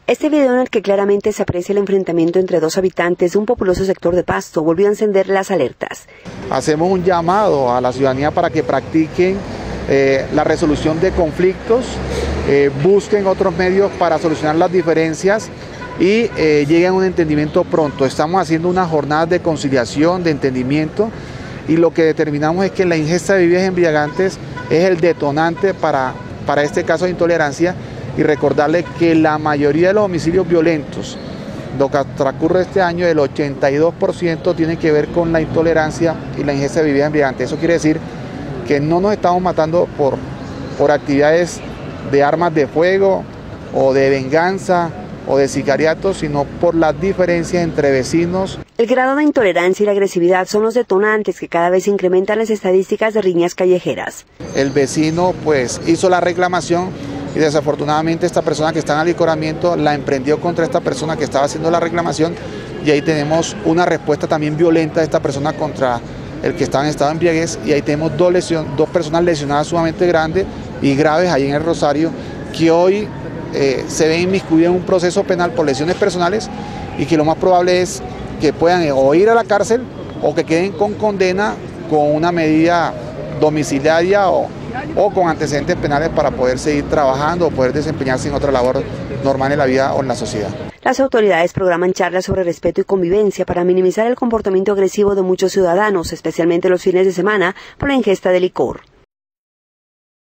Este video, en el que claramente se aprecia el enfrentamiento entre dos habitantes de un populoso sector de Pasto, volvió a encender las alertas. Hacemos un llamado a la ciudadanía para que practiquen la resolución de conflictos, busquen otros medios para solucionar las diferencias y lleguen a un entendimiento pronto. Estamos haciendo unas jornadas de conciliación, de entendimiento, y lo que determinamos es que la ingesta de bebidas embriagantes es el detonante para este caso de intolerancia, y recordarle que la mayoría de los homicidios violentos, lo que transcurre este año, el 82% tiene que ver con la intolerancia y la ingesta de bebidas embriagantes. Eso quiere decir que no nos estamos matando por actividades de armas de fuego o de venganza o de sicariato, sino por las diferencias entre vecinos. El grado de intolerancia y la agresividad son los detonantes que cada vez incrementan las estadísticas de riñas callejeras. El vecino pues hizo la reclamación y desafortunadamente esta persona que está en alicoramiento la emprendió contra esta persona que estaba haciendo la reclamación, y ahí tenemos una respuesta también violenta de esta persona contra el que estaba en estado de embriaguez, y ahí tenemos dos personas lesionadas sumamente grandes y graves ahí en el Rosario, que hoy se ven inmiscuidas en un proceso penal por lesiones personales, y que lo más probable es que puedan o ir a la cárcel o que queden con condena con una medida domiciliaria o con antecedentes penales para poder seguir trabajando o poder desempeñarse en otra labor normal en la vida o en la sociedad. Las autoridades programan charlas sobre respeto y convivencia para minimizar el comportamiento agresivo de muchos ciudadanos, especialmente los fines de semana, por la ingesta de licor.